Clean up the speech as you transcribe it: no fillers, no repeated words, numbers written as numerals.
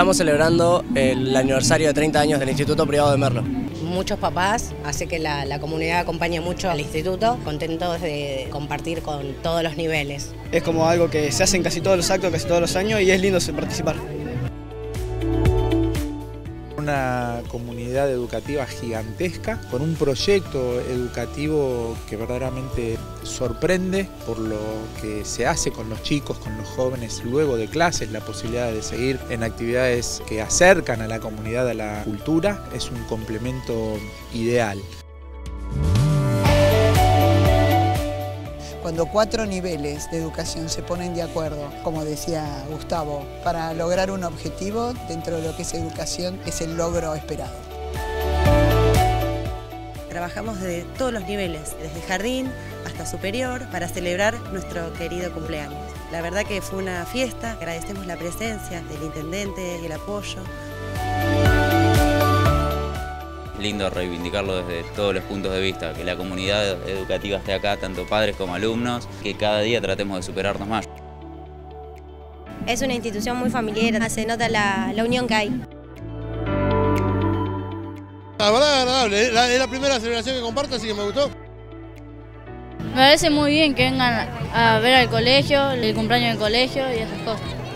Estamos celebrando el aniversario de 30 años del Instituto Privado de Merlo. Muchos papás, hace que la comunidad acompañe mucho al instituto, contentos de compartir con todos los niveles. Es como algo que se hace en casi todos los actos, casi todos los años, y es lindo participar. Una comunidad educativa gigantesca, con un proyecto educativo que verdaderamente sorprende por lo que se hace con los chicos, con los jóvenes luego de clases, la posibilidad de seguir en actividades que acercan a la comunidad a la cultura, es un complemento ideal. Cuando 4 niveles de educación se ponen de acuerdo, como decía Gustavo, para lograr un objetivo dentro de lo que es educación, es el logro esperado. Trabajamos desde todos los niveles, desde jardín hasta superior, para celebrar nuestro querido cumpleaños. La verdad que fue una fiesta, agradecemos la presencia del intendente y el apoyo. Lindo reivindicarlo desde todos los puntos de vista, que la comunidad educativa esté acá, tanto padres como alumnos, que cada día tratemos de superarnos más. Es una institución muy familiar, se nota la unión que hay. La verdad agradable, es la primera celebración que comparto, así que me gustó. Me parece muy bien que vengan a ver al colegio, el cumpleaños del colegio y esas cosas.